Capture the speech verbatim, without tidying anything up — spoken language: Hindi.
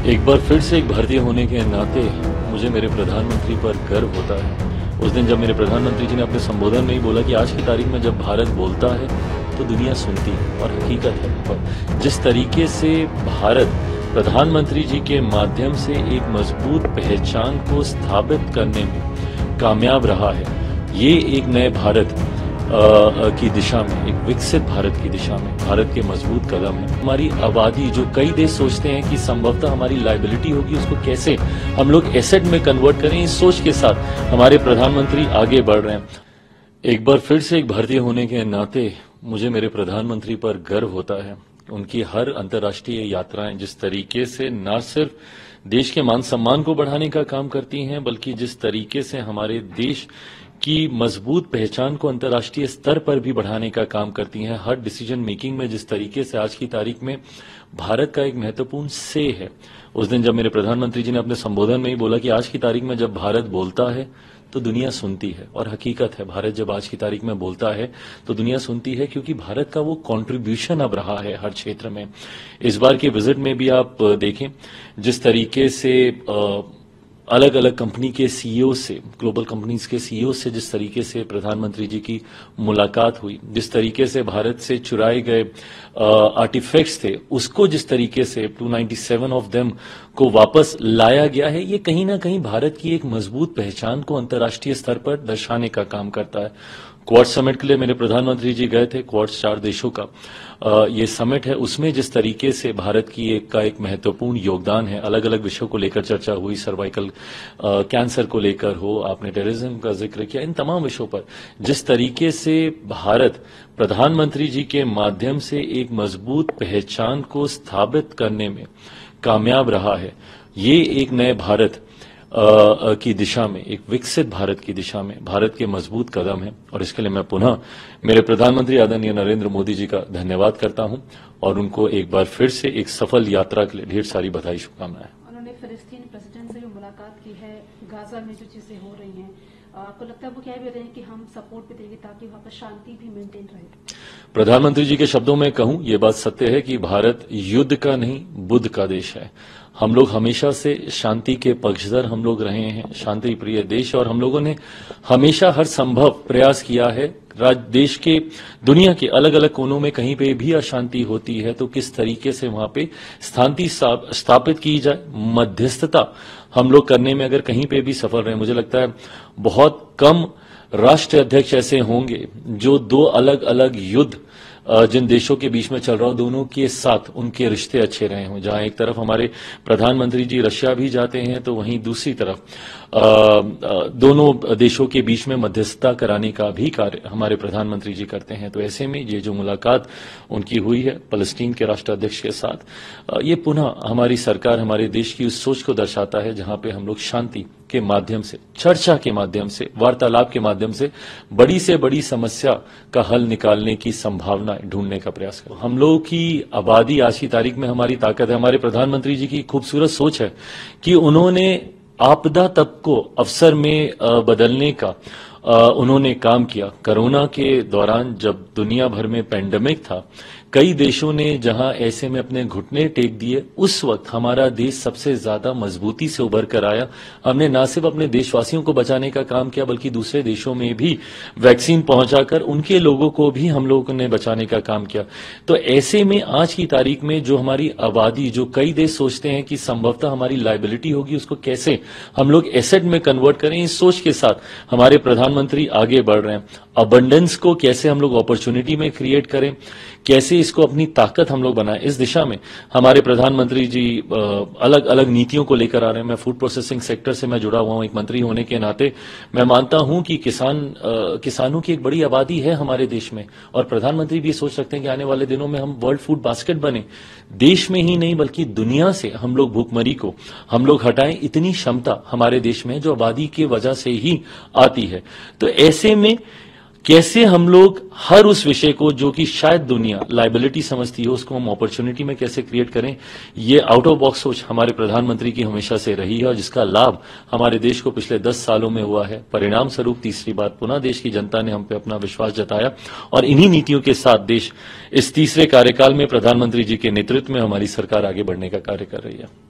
एक बार फिर से एक भारतीय होने के नाते मुझे मेरे प्रधानमंत्री पर गर्व होता है। उस दिन जब मेरे प्रधानमंत्री जी ने अपने संबोधन में ही बोला कि आज की तारीख में जब भारत बोलता है तो दुनिया सुनती है, और हकीकत है। पर जिस तरीके से भारत प्रधानमंत्री जी के माध्यम से एक मजबूत पहचान को स्थापित करने में कामयाब रहा है, ये एक नए भारत की दिशा में, एक विकसित भारत की दिशा में भारत के मजबूत कदम है। हमारी आबादी, जो कई देश सोचते हैं कि संभवतः हमारी लायबिलिटी होगी, उसको कैसे हम लोग एसेट में कन्वर्ट करें, इस सोच के साथ हमारे प्रधानमंत्री आगे बढ़ रहे हैं। एक बार फिर से एक भारतीय होने के नाते मुझे मेरे प्रधानमंत्री पर गर्व होता है। उनकी हर अंतर्राष्ट्रीय यात्राएं जिस तरीके से न सिर्फ देश के मान सम्मान को बढ़ाने का काम करती हैं, बल्कि जिस तरीके से हमारे देश की मजबूत पहचान को अंतर्राष्ट्रीय स्तर पर भी बढ़ाने का काम करती हैं। हर डिसीजन मेकिंग में जिस तरीके से आज की तारीख में भारत का एक महत्वपूर्ण से है। उस दिन जब मेरे प्रधानमंत्री जी ने अपने संबोधन में ही बोला कि आज की तारीख में जब भारत बोलता है तो दुनिया सुनती है, और हकीकत है, भारत जब आज की तारीख में बोलता है तो दुनिया सुनती है, क्योंकि भारत का वो कंट्रीब्यूशन अब रहा है हर क्षेत्र में। इस बार के विजिट में भी आप देखें जिस तरीके से आ, अलग अलग कंपनी के सीईओ से, ग्लोबल कंपनीज के सीईओ से जिस तरीके से प्रधानमंत्री जी की मुलाकात हुई, जिस तरीके से भारत से चुराए गए आर्टिफैक्ट्स थे उसको जिस तरीके से दो सौ सत्तानवे ऑफ देम को वापस लाया गया है, ये कहीं ना कहीं भारत की एक मजबूत पहचान को अंतर्राष्ट्रीय स्तर पर दर्शाने का काम करता है। क्वाड्स समिट के लिए मेरे प्रधानमंत्री जी गए थे। क्वाड्स चार देशों का आ, ये समिट है, उसमें जिस तरीके से भारत की एक का एक महत्वपूर्ण योगदान है। अलग अलग विषयों को लेकर चर्चा हुई, सर्वाइकल कैंसर को लेकर हो, आपने टेररिज्म का जिक्र किया, इन तमाम विषयों पर जिस तरीके से भारत प्रधानमंत्री जी के माध्यम से एक मजबूत पहचान को स्थापित करने में कामयाब रहा है, ये एक नए भारत आ, की दिशा में, एक विकसित भारत की दिशा में भारत के मजबूत कदम है। और इसके लिए मैं पुनः मेरे प्रधानमंत्री आदरणीय नरेंद्र मोदी जी का धन्यवाद करता हूं, और उनको एक बार फिर से एक सफल यात्रा के लिए ढेर सारी बधाई, शुभकामनाएं। उन्होंने फिलिस्तीन प्रेसिडेंट से भी मुलाकात की है, गाजा में जो चीजें हो रही हैं, आपको लगता है वो कह भी रहे हैं कि हम सपोर्ट भी देंगे ताकि वहां पर शांति भी मेंटेन रहे? प्रधानमंत्री जी के शब्दों में कहूं, ये बात सत्य है कि भारत युद्ध का नहीं बुद्ध का देश है। हम लोग हमेशा से शांति के पक्षधर हम लोग रहे हैं, शांति प्रिय देश, और हम लोगों ने हमेशा हर संभव प्रयास किया है। राज्य देश के, दुनिया के अलग अलग कोनों में कहीं पे भी अशांति होती है तो किस तरीके से वहां पे शांति स्थापित की जाए, मध्यस्थता हम लोग करने में अगर कहीं पे भी सफल रहे। मुझे लगता है बहुत कम राष्ट्र अध्यक्ष ऐसे होंगे जो दो अलग अलग युद्ध जिन देशों के बीच में चल रहा हो, दोनों के साथ उनके रिश्ते अच्छे रहे हों। जहां एक तरफ हमारे प्रधानमंत्री जी रशिया भी जाते हैं तो वहीं दूसरी तरफ आ, दोनों देशों के बीच में मध्यस्थता कराने का भी कार्य हमारे प्रधानमंत्री जी करते हैं। तो ऐसे में ये जो मुलाकात उनकी हुई है फलस्तीन के राष्ट्राध्यक्ष के साथ, ये पुनः हमारी सरकार, हमारे देश की उस सोच को दर्शाता है जहां पे हम लोग शांति के माध्यम से, चर्चा के माध्यम से, वार्तालाप के माध्यम से बड़ी से बड़ी समस्या का हल निकालने की संभावना ढूंढने का प्रयास करें। हम लोगों की आबादी आज की तारीख में हमारी ताकत है। हमारे प्रधानमंत्री जी की खूबसूरत सोच है कि उन्होंने आपदा तक को अवसर में बदलने का उन्होंने काम किया। कोरोना के दौरान जब दुनिया भर में पेंडेमिक था, कई देशों ने जहां ऐसे में अपने घुटने टेक दिए, उस वक्त हमारा देश सबसे ज्यादा मजबूती से उभर कर आया। हमने न सिर्फ अपने देशवासियों को बचाने का काम किया, बल्कि दूसरे देशों में भी वैक्सीन पहुंचाकर उनके लोगों को भी हम लोगों ने बचाने का काम किया। तो ऐसे में आज की तारीख में जो हमारी आबादी, जो कई देश सोचते हैं कि संभवतः हमारी लायबिलिटी होगी, उसको कैसे हम लोग एसेट में कन्वर्ट करें, इस सोच के साथ हमारे प्रधानमंत्री आगे बढ़ रहे हैं। अबंडेंस को कैसे हम लोग अपॉर्चुनिटी में क्रिएट करें, कैसे इसको अपनी ताकत हम लोग बनाएं, इस दिशा में हमारे प्रधानमंत्री जी अलग अलग नीतियों को लेकर आ रहे हैं। मैं फूड प्रोसेसिंग सेक्टर से मैं जुड़ा हुआ हूं, एक मंत्री होने के नाते मैं मानता हूं कि किसान किसानों की एक बड़ी आबादी है हमारे देश में, और प्रधानमंत्री भी सोच सकते हैं कि आने वाले दिनों में हम वर्ल्ड फूड बास्केट बने, देश में ही नहीं बल्कि दुनिया से हम लोग भूखमरी को हम लोग हटाएं। इतनी क्षमता हमारे देश में जो आबादी की वजह से ही आती है। तो ऐसे में कैसे हम लोग हर उस विषय को जो कि शायद दुनिया लायबिलिटी समझती हो, उसको हम अपॉर्चुनिटी में कैसे क्रिएट करें, ये आउट ऑफ बॉक्स सोच हमारे प्रधानमंत्री की हमेशा से रही है, और जिसका लाभ हमारे देश को पिछले दस सालों में हुआ है। परिणाम स्वरूप तीसरी बार पुनः देश की जनता ने हम पे अपना विश्वास जताया, और इन्हीं नीतियों के साथ देश इस तीसरे कार्यकाल में प्रधानमंत्री जी के नेतृत्व में हमारी सरकार आगे बढ़ने का कार्य कर रही है।